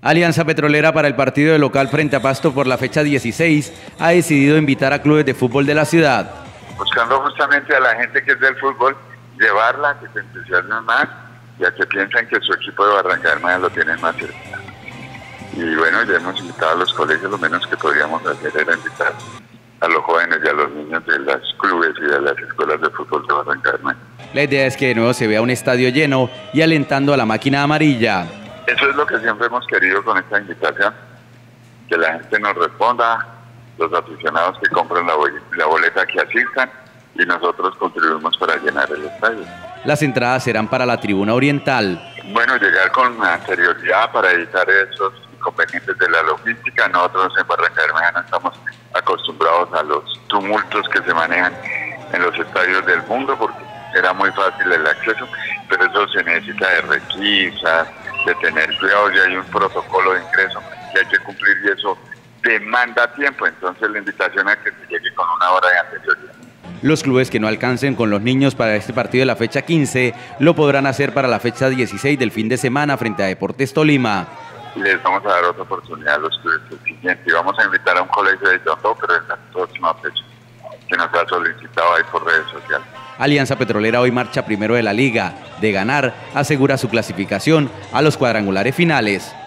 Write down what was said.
Alianza Petrolera para el partido de local frente a Pasto por la fecha 16 ha decidido invitar a clubes de fútbol de la ciudad. Buscando justamente a la gente que es del fútbol, llevarla a que se entusiasmen más y a que piensen que su equipo de Barranca Bermeja lo tienen más cerca. Y bueno, ya hemos invitado a los colegios, lo menos que podríamos hacer era invitar a los jóvenes y a los niños de los clubes y de las escuelas de fútbol de Barranca Bermeja. La idea es que de nuevo se vea un estadio lleno y alentando a la máquina amarilla. Eso es lo que siempre hemos querido con esta invitación, que la gente nos responda, los aficionados que compran la boleta que asistan y nosotros contribuimos para llenar el estadio. Las entradas serán para la tribuna oriental. Bueno, llegar con anterioridad para evitar esos inconvenientes de la logística. Nosotros en Barranca Bermeja no estamos acostumbrados a los tumultos que se manejan en los estadios del mundo porque era muy fácil el acceso, pero eso se necesita de requisas, de tener cuidado, y hay un protocolo de ingreso que hay que cumplir y eso demanda tiempo, entonces la invitación es que se llegue con una hora de anterioridad. Los clubes que no alcancen con los niños para este partido de la fecha 15 lo podrán hacer para la fecha 16 del fin de semana frente a Deportes Tolima. Les vamos a dar otra oportunidad a los clubes el siguiente y vamos a invitar a un colegio de Yondó, pero en la próxima fecha, que nos ha solicitado ahí por redes sociales. Alianza Petrolera hoy marcha primero de la liga. De ganar, asegura su clasificación a los cuadrangulares finales.